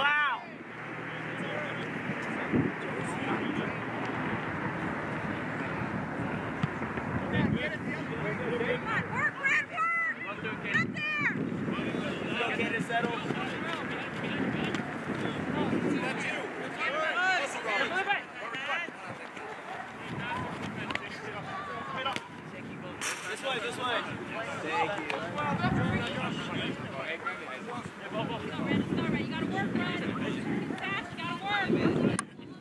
Wow! Come on, work, Brad, work! Out there! Go get it settled. That's you. This way, this way. Thank you. It's not right. You gotta work, Brad. It's fast, you gotta work.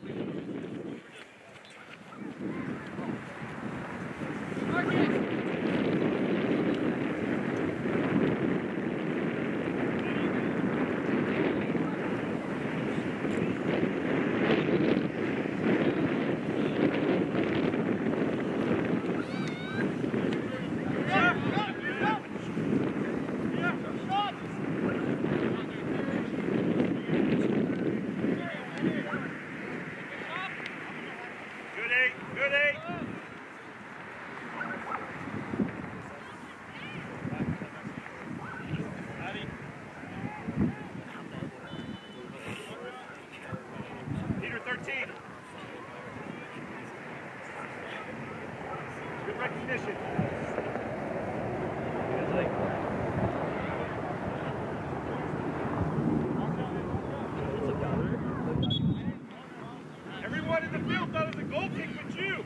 Everyone in the field thought it was a goal kick but you.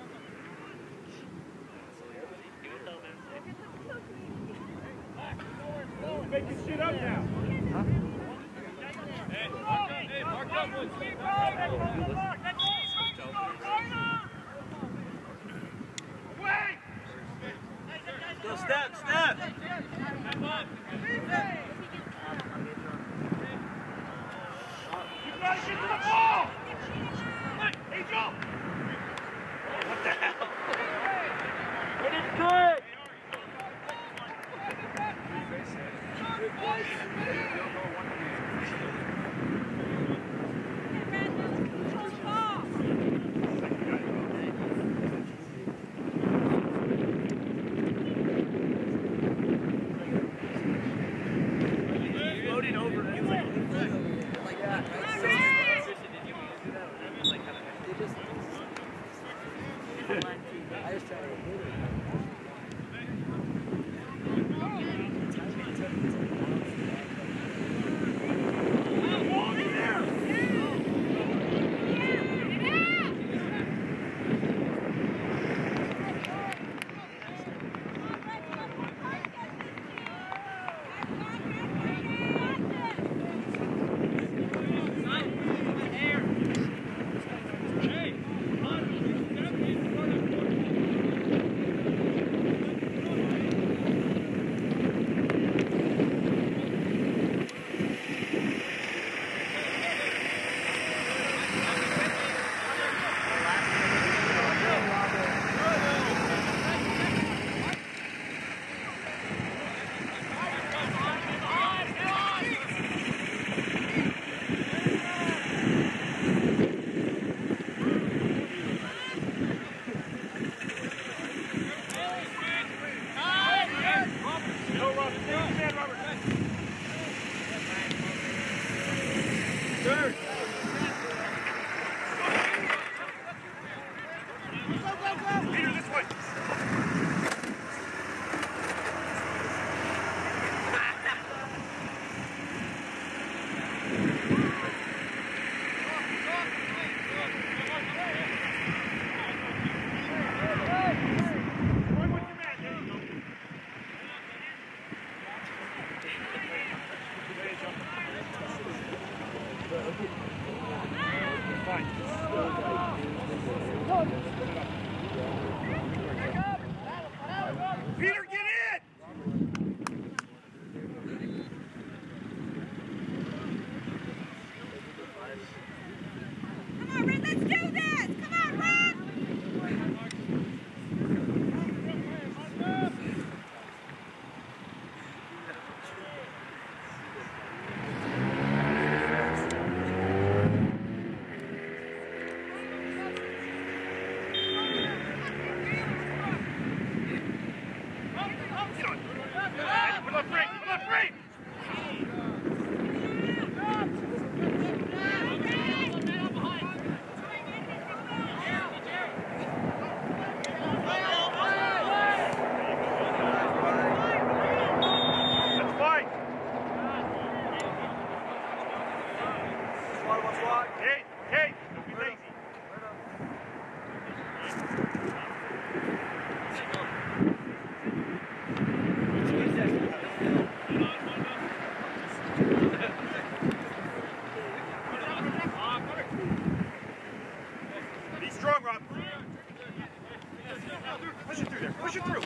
Making shit up now. Hey, mark up. Wait! Go step. You gotta get to the ball! Angel! What the hell? It is good! Floating over. Like that, I just tried to hit it. Peter, this way! Peter, get in! Come on, Red, let's do this! Come on, Red! Hey, hey, don't be lazy. Be strong, Rob. Push it through there. Push it through.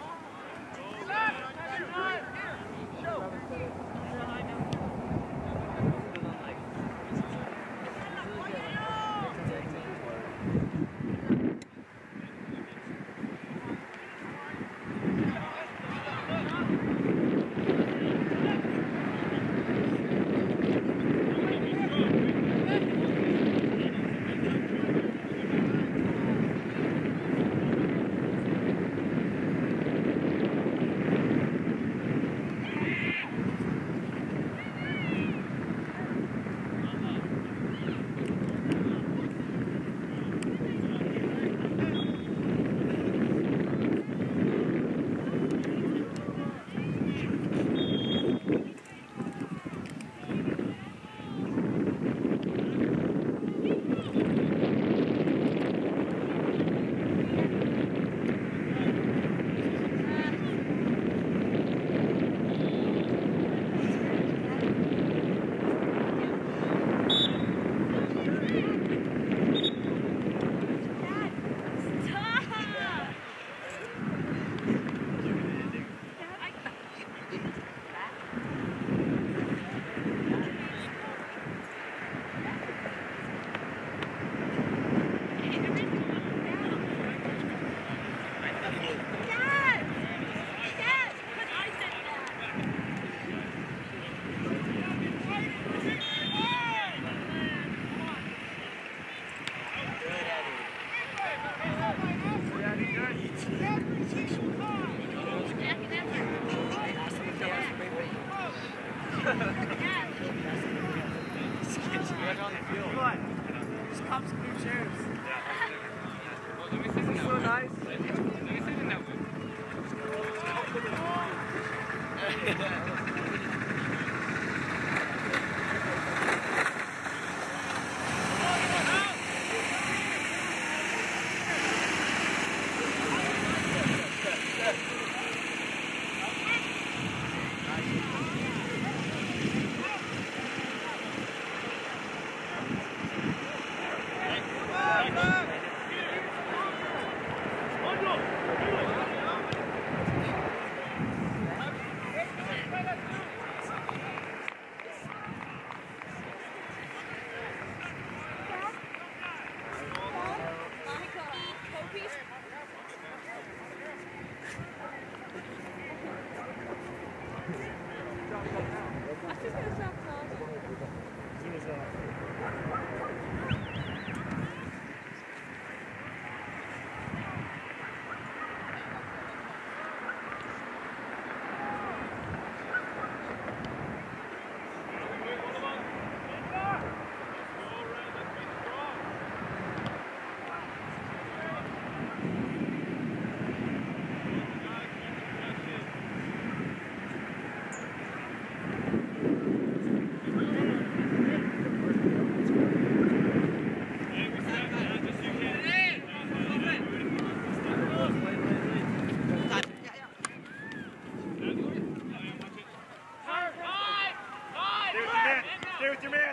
Stay with your man.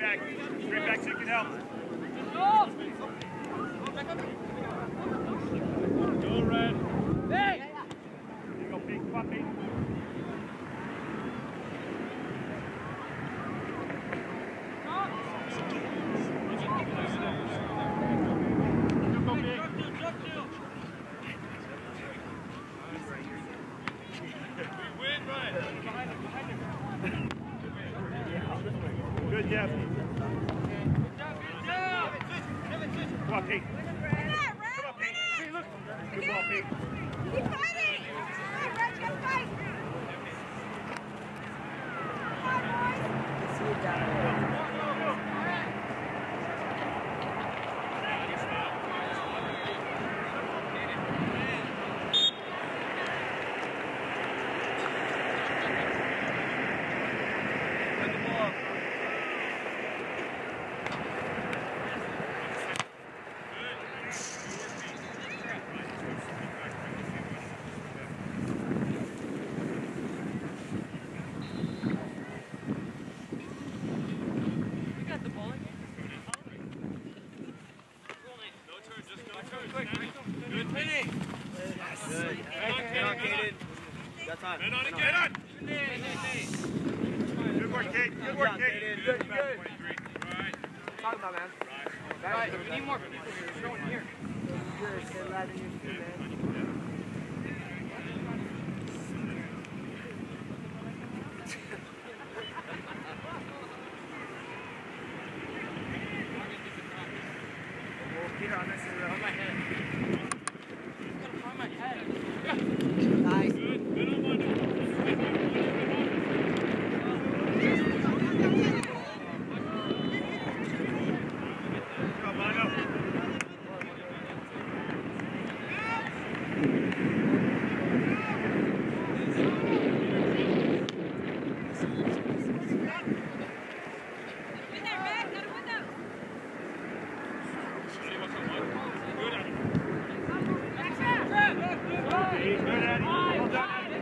back so you can help. Go, Red. Hey! There you go, Pete. Come on, Pete. Good, Jeff. Come on, Pete. Come on, Pete. Hey, look. Good ball, Pete. Keep fighting! Come on, Red, you gotta fight! Come on, boys! See it down there. Get on! Good work, Kate. Good work, Kate. Good. Right. Talk about, man. Right, we need more people showing here. Good. Stay loud in your feet, man. Peter, on this is on my head. I'm gonna find my head. Nice. Good on Mondo. Come on, Mondo. Win there, Red! Gotta win those! Good, Eddie. Well done, Eddie.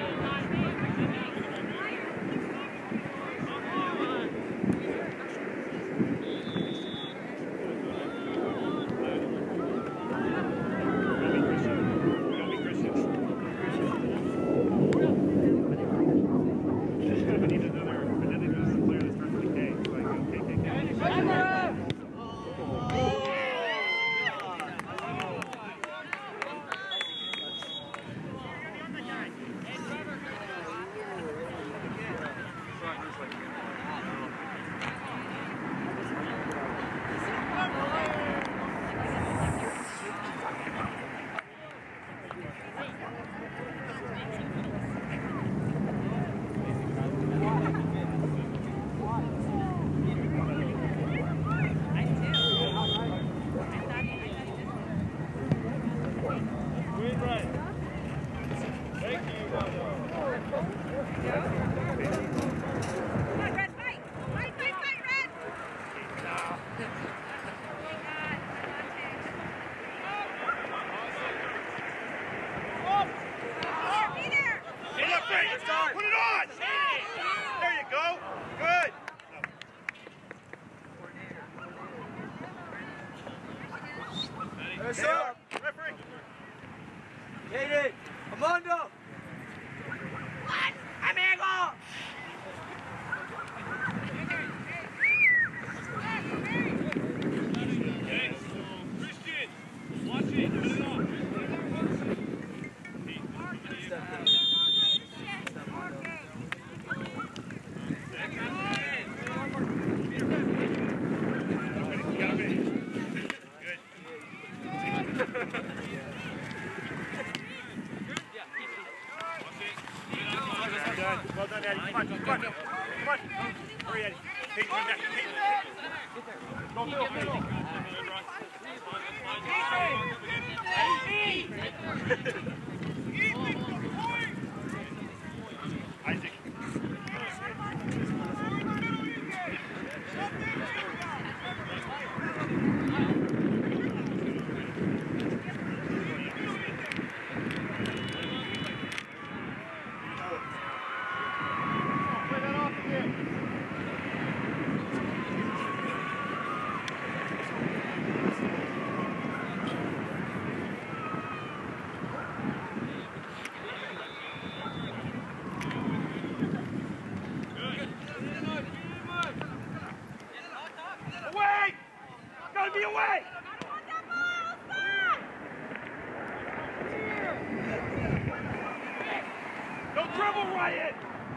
Come on, Red, fight! Fight, Red! Be there! Get up, Ray. Put it on. There you go. Good. Yes, sir. Referee. Kaden. Amanda. What? Amigo. Hey, Christian. Watch it. Put it on. Well done, Eddie. Come on. Hurry, Eddie. Kate, run back. Kate. Go, Phil. Isaac. Play that off again. Dribble, Ryan!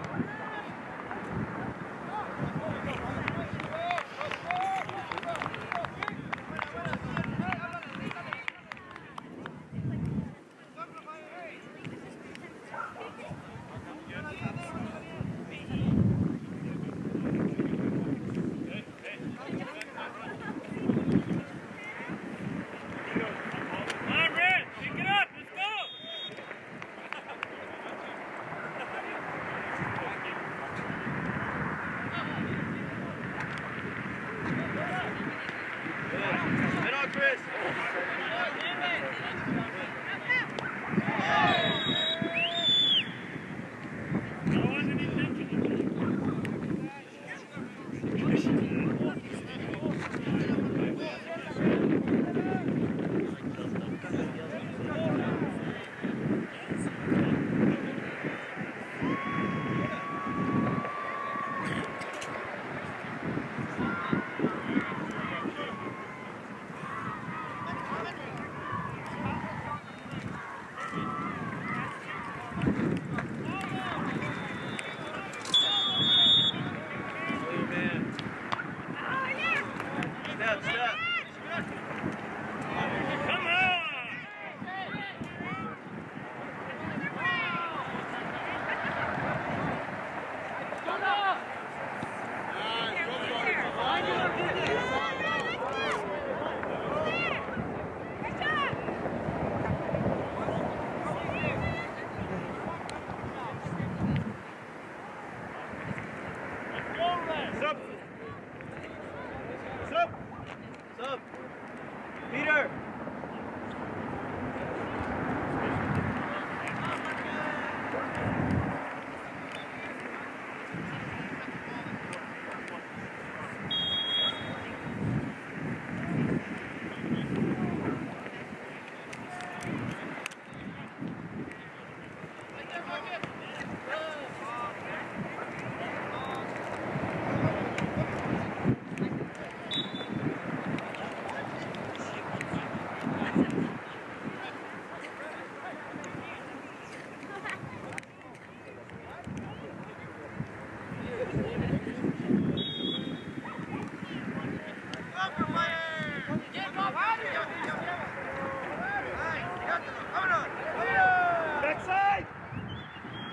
Peter! Backside!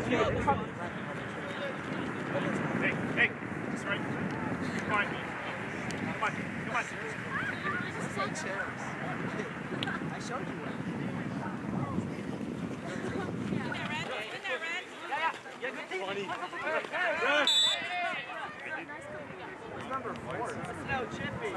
Hey, that's right. Come on. Come on. This is like chairs. I showed you one. In there, Red. Yeah, good team. What's number 4? No, Chippy.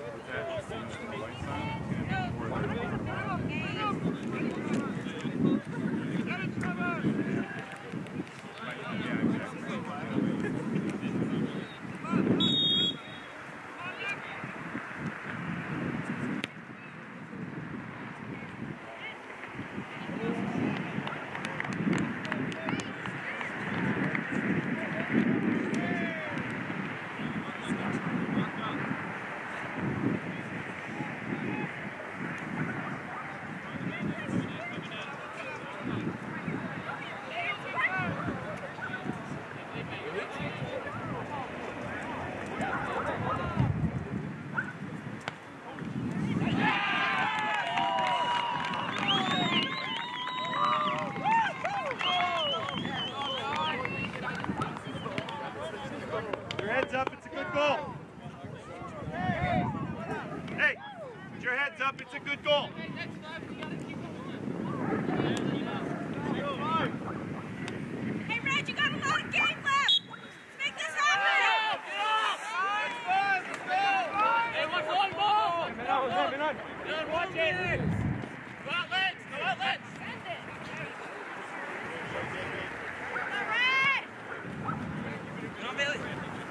Your head's up, it's a good goal. Hey, put your heads up, it's a good goal. Hey, Red, you got a lot of game left. Let's make this happen. Hey, what's on ball? Good, watch it. Go outlets. Send it. All right. Come on, Bailey.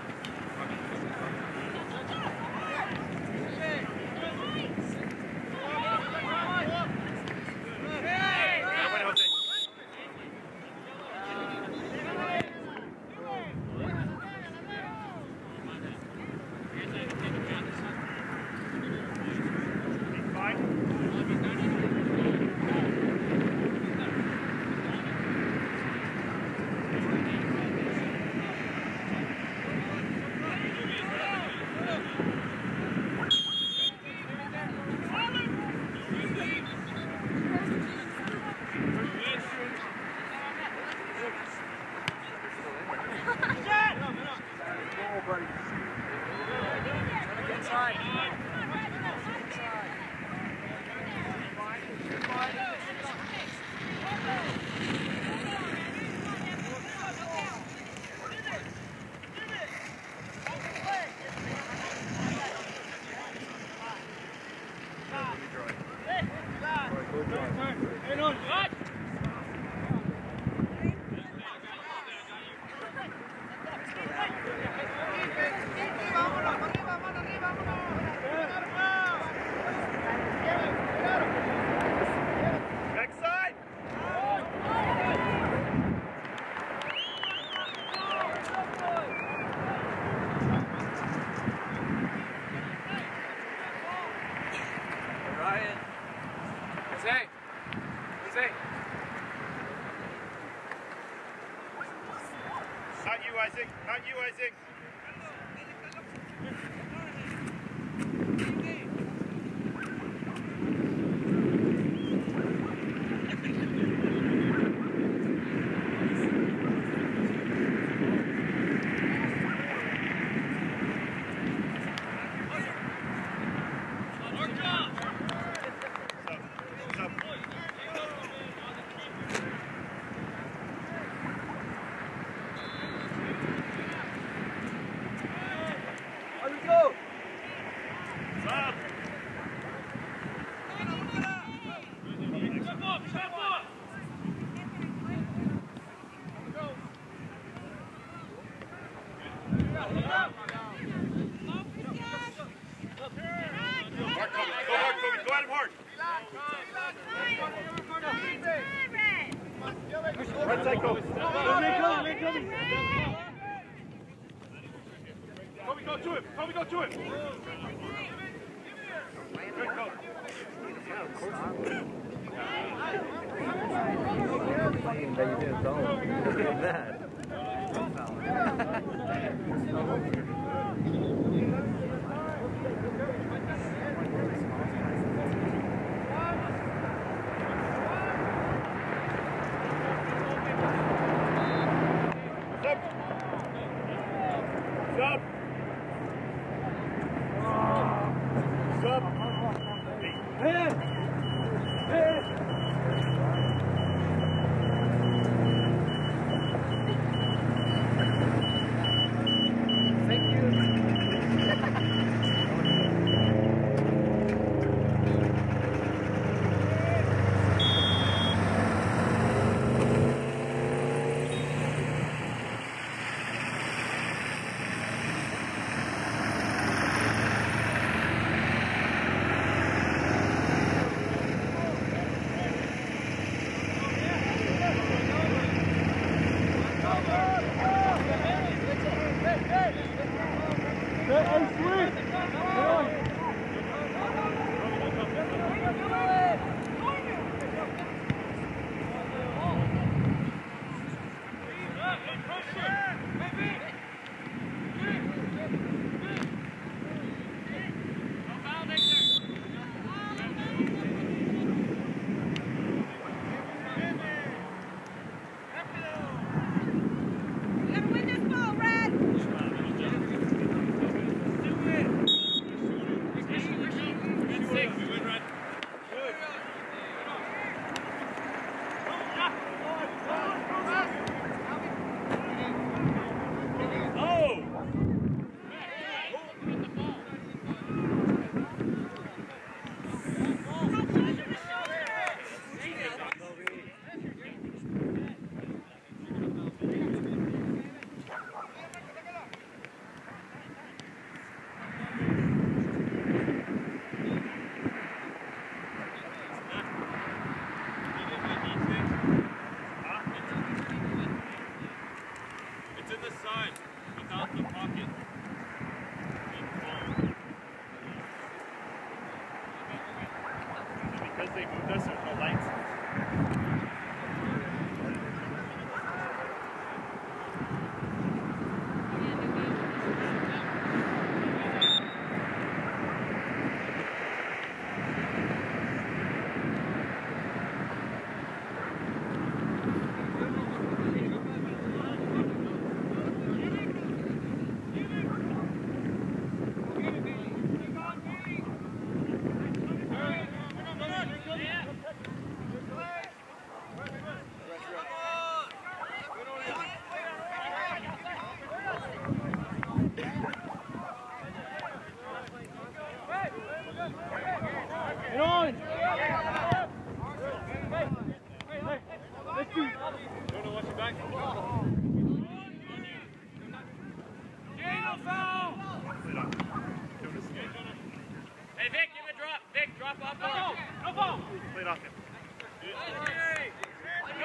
Backside! Ryan. Jose. Not you, Isaac. Not you, Isaac. On we go. Stop. Go hard, Kobe. Go at him hard. Right side, Kobe. Kobe, go to him. Kobe, go to him. Good, Kobe. Fucking that you didn't know. Look at that. Hey, Vic, give it a drop. Vic, drop off. No ball. Play it off him. Go.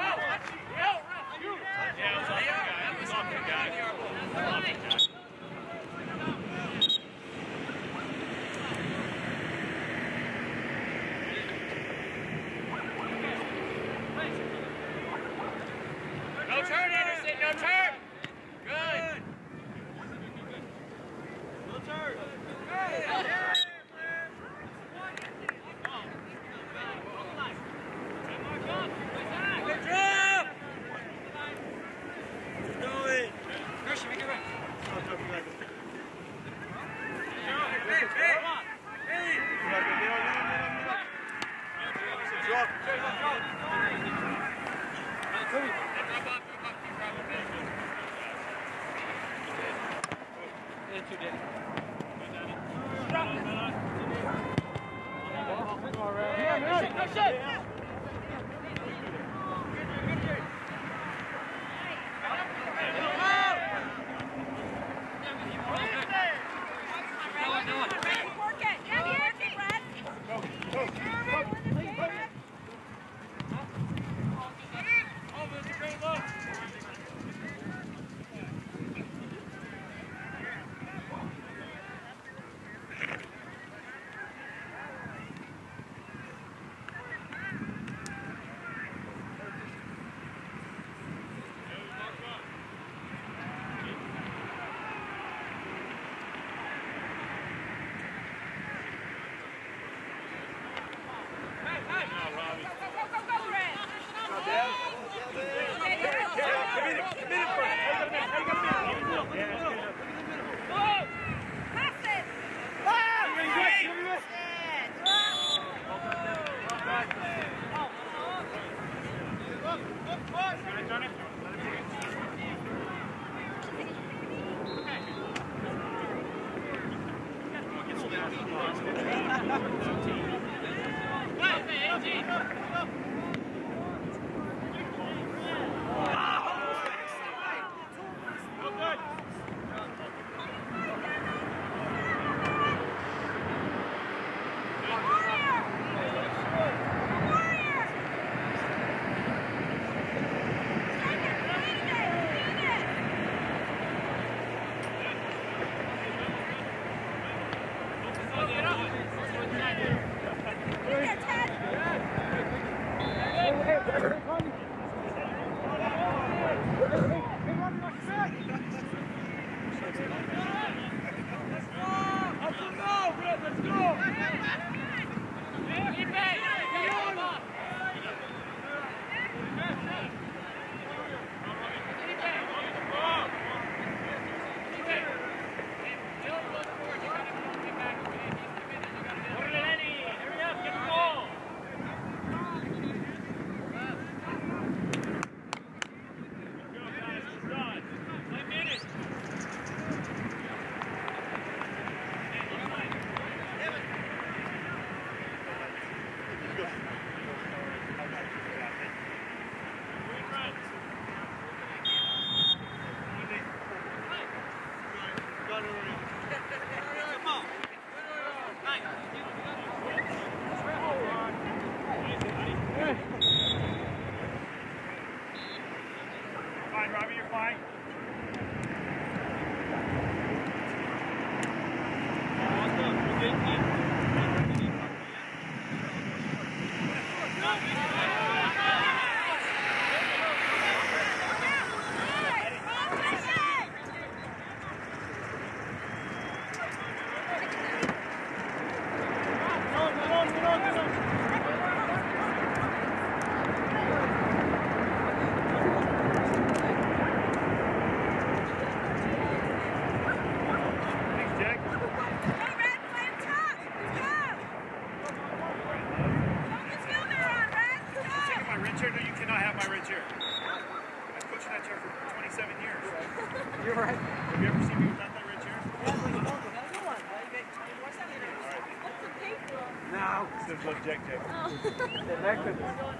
Yeah, that was off the guy. No turn, Anderson. No turn. Good. No turn. Christian, make it right. Fine, Robbie, you're fine. Good. my red chair? No, you cannot have my red chair. I was coaching that chair for 27 years. You're right. Have you ever seen me without that red chair? No. It says love Jack Jack. That could.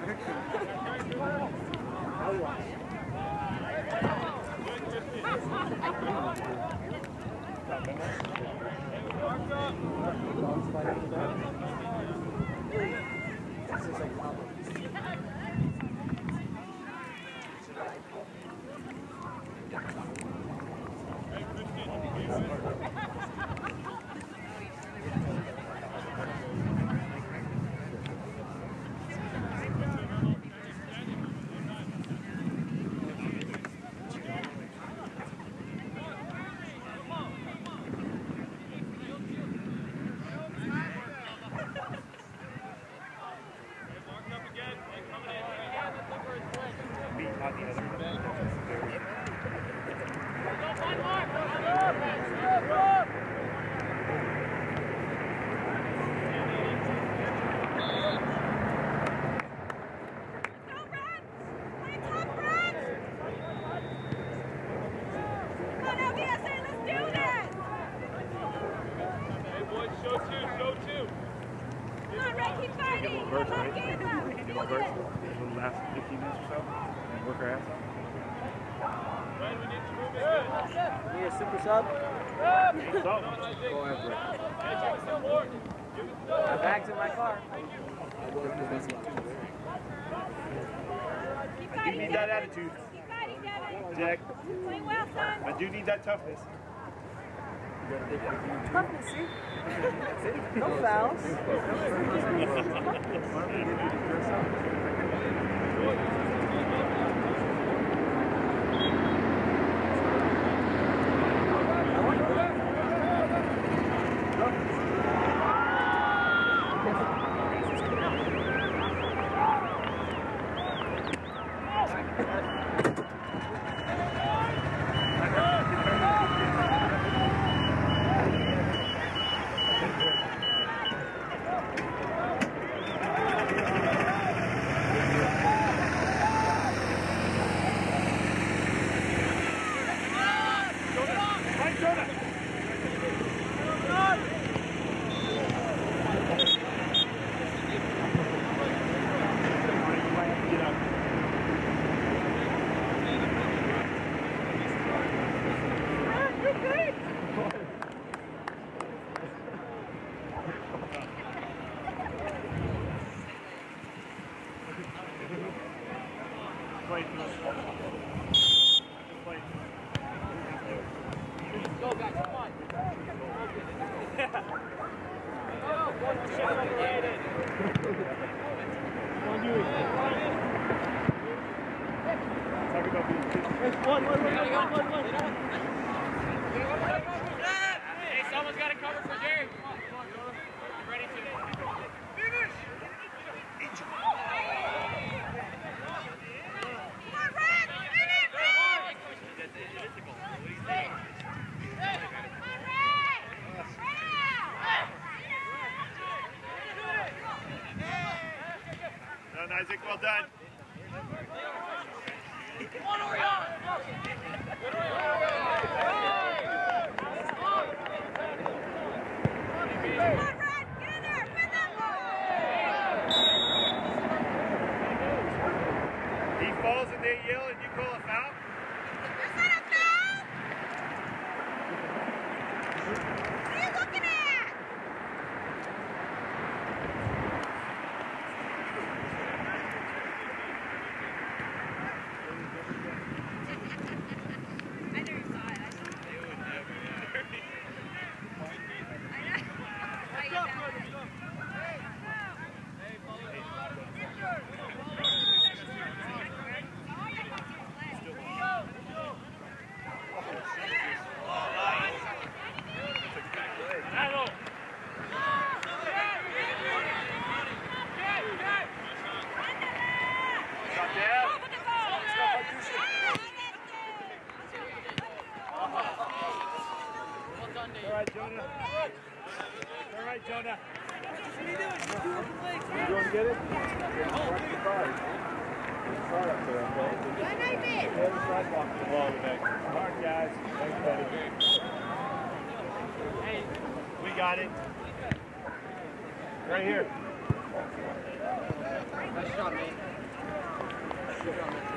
Last 15 minutes or so, and work our ass off. Need a super sub? Go after it. My bag's in my car. I do need that attitude, Jack. I do need that toughness. Toughness, see? No fouls. Hey, someone's got to cover for Jerry. Come on, Jonah. Get ready to. Finish! Done, Isaac. Well done. Come on, Orion! Good Orion! He falls and they yell and you call a foul? Is that a foul? What are you looking at? I know you saw it. They would never. I know. Why you down? All right, Jonah. All right, Jonah. You want to get it? Sidewalk to the wall today. Smart guys. Thanks, buddy. Hey, We got it. Right here. Nice shot, mate. Good job, mate.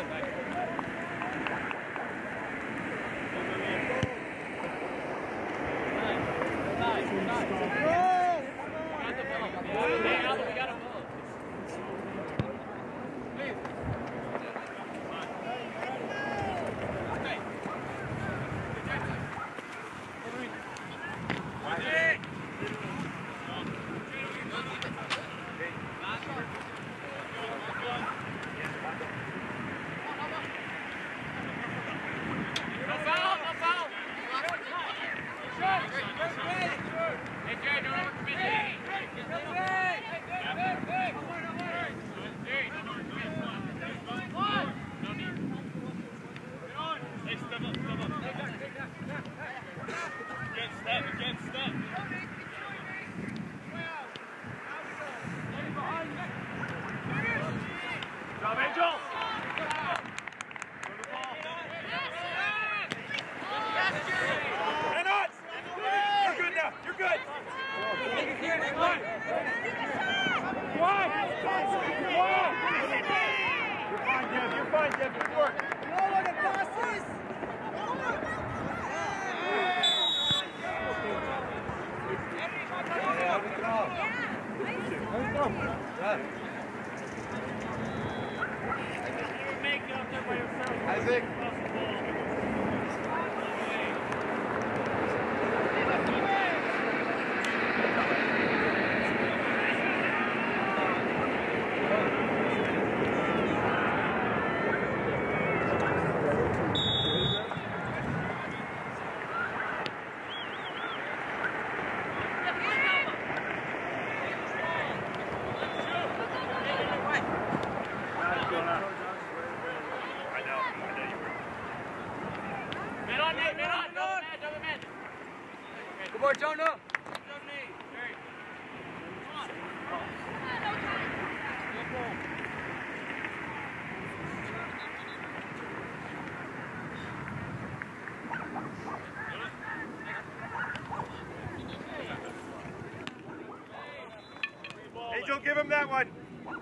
Isaac. Good boy, Jonah. Angel, give him that one.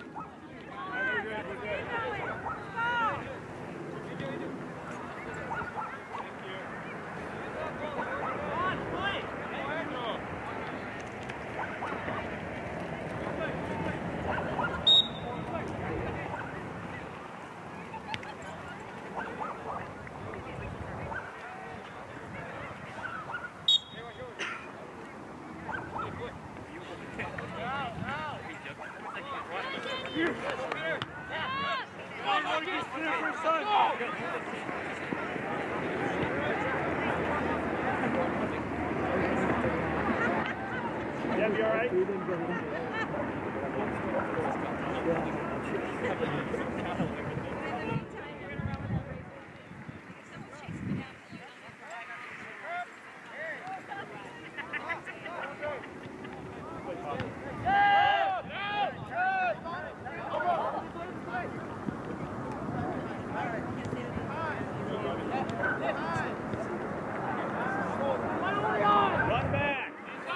Yeah, be all right? Run back.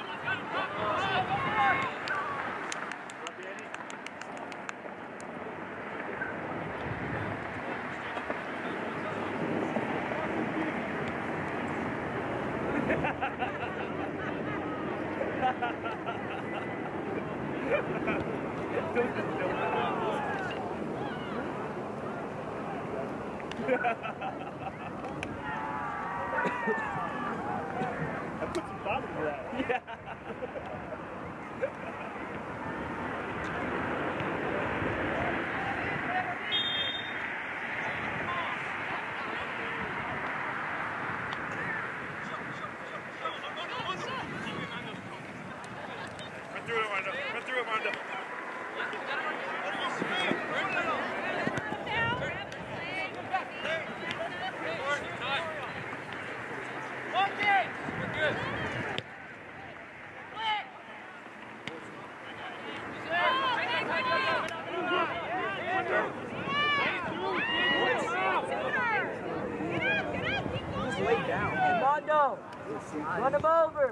I put some thought into that. Yeah. Run through it, Wanda. Run through it, Wanda. We're good. Mondo, run him over.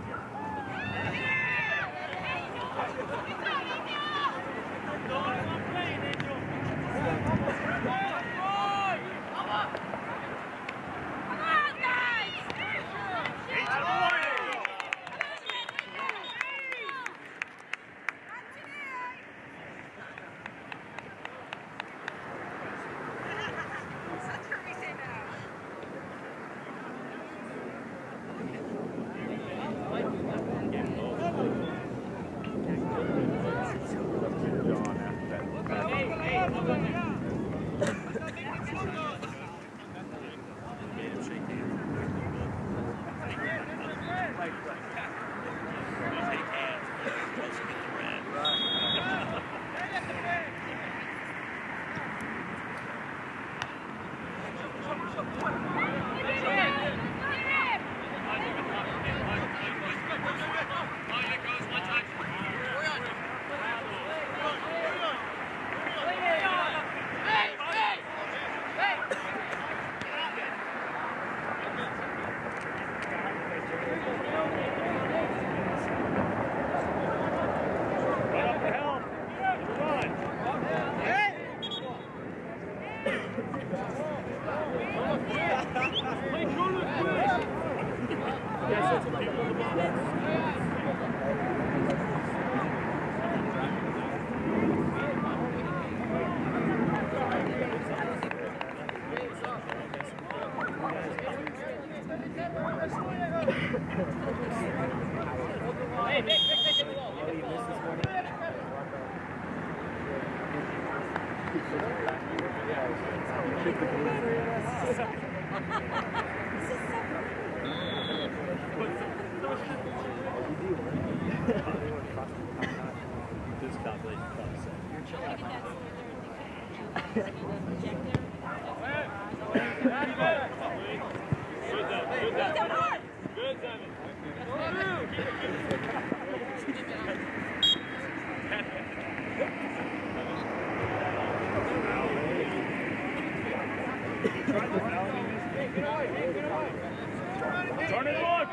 Turn it on!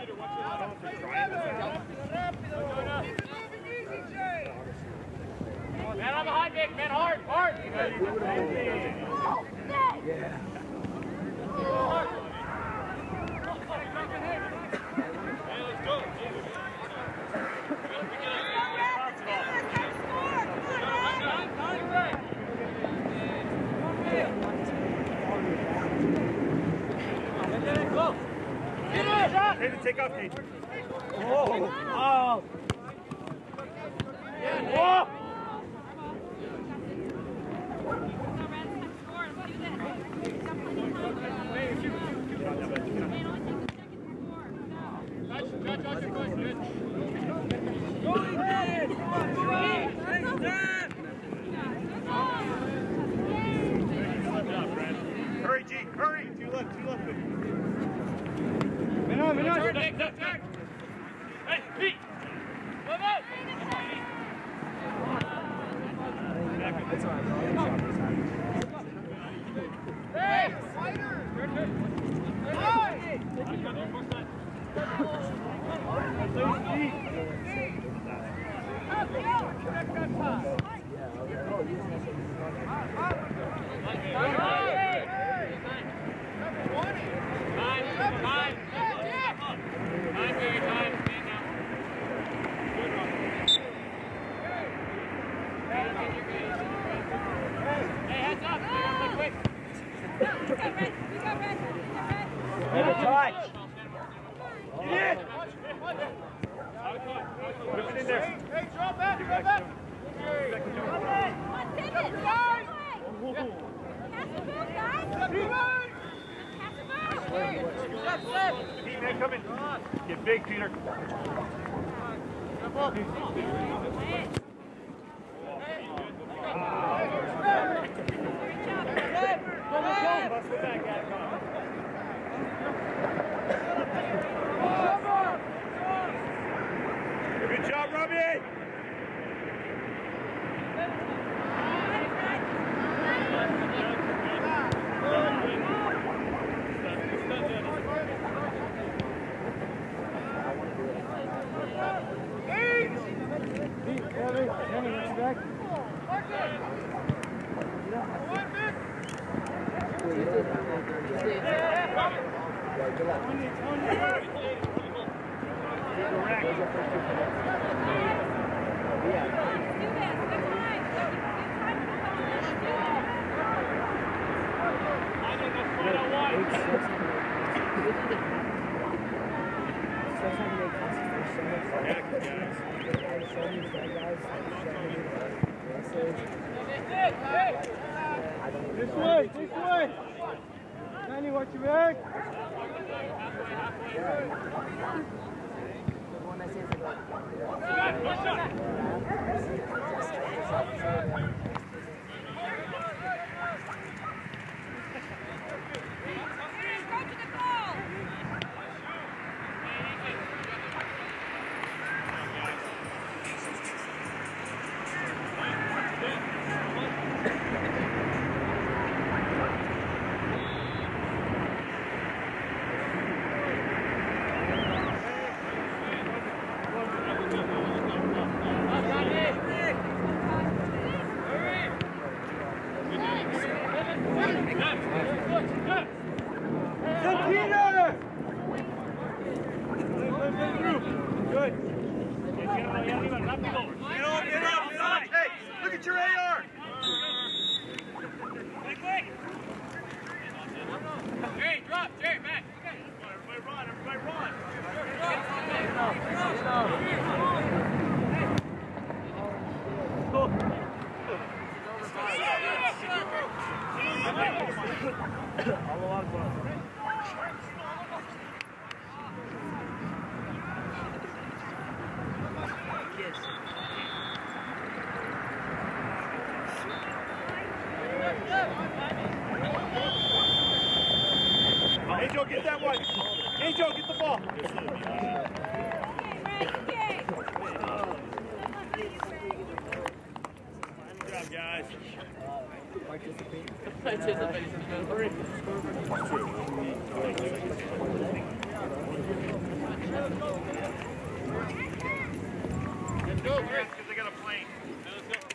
Man on behind Nick, man hard, hard! Yeah. Take off, Cage. Oh. Oh. Whoa! Hurry, G, hurry! Two left. Turn, Nick, turn! Hey, Pete! Move out! Hey! Touch. Yeah! Whip it in there. Hey, draw back! Pete, man, come in. Get big, Peter. Good job, Robbie! Good luck. This way, this way. Danny, watch your back. Angel, get that one. Angel, get the ball. Good job, guys. Let's go, Chris. Because they got a plane. Let's go.